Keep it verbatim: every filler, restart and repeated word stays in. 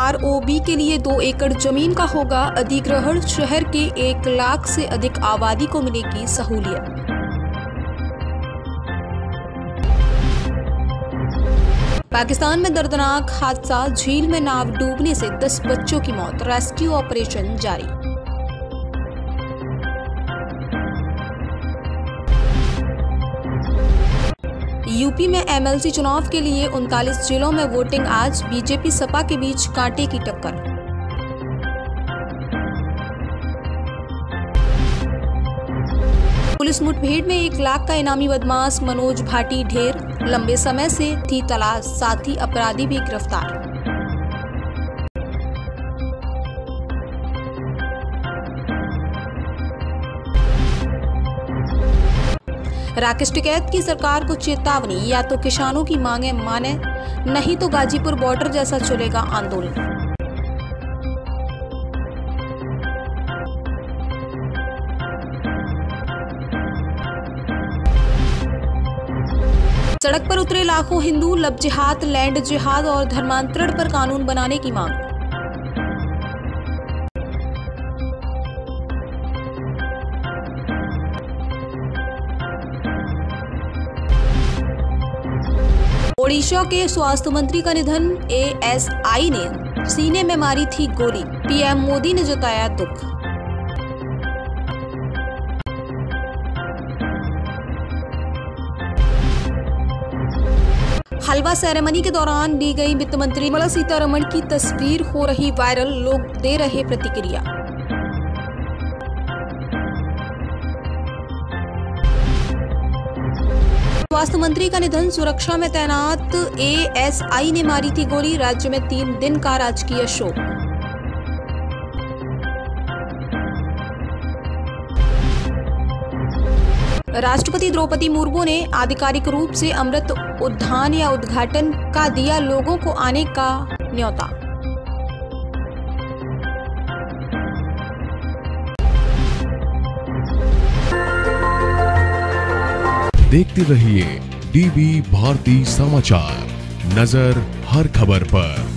ROB के लिए दो एकड़ जमीन का होगा अधिग्रहण, शहर के एक लाख से अधिक आबादी को मिलेगी सहूलियत। पाकिस्तान में दर्दनाक हादसा, झील में नाव डूबने से दस बच्चों की मौत, रेस्क्यू ऑपरेशन जारी। यूपी में एमएलसी चुनाव के लिए उनतालीस जिलों में वोटिंग आज, बीजेपी सपा के बीच कांटे की टक्कर। पुलिस मुठभेड़ में एक लाख का इनामी बदमाश मनोज भाटी ढेर, लंबे समय से थी तलाश, साथी अपराधी भी गिरफ्तार। राकेश टिकैत की सरकार को चेतावनी, या तो किसानों की मांगे माने, नहीं तो गाजीपुर बॉर्डर जैसा चलेगा आंदोलन। सड़क पर उतरे लाखों हिंदू, लब जिहाद, लैंड जिहाद और धर्मांतरण पर कानून बनाने की मांग। ओडिशा के स्वास्थ्य मंत्री का निधन, एएसआई ने सीने में मारी थी गोली, पीएम मोदी ने जताया दुख। हलवा सेरेमनी के दौरान ली गई वित्त मंत्री निर्मला सीतारमण की तस्वीर हो रही वायरल, लोग दे रहे प्रतिक्रिया। स्वास्थ्य मंत्री का निधन, सुरक्षा में तैनात एएसआई ने मारी थी गोली, राज्य में तीन दिन का राजकीय शोक। राष्ट्रपति द्रौपदी मुर्मू ने आधिकारिक रूप से अमृत उद्यान या उद्घाटन का दिया लोगों को आने का न्योता। देखते रहिए डीवी भारती समाचार, नजर हर खबर पर।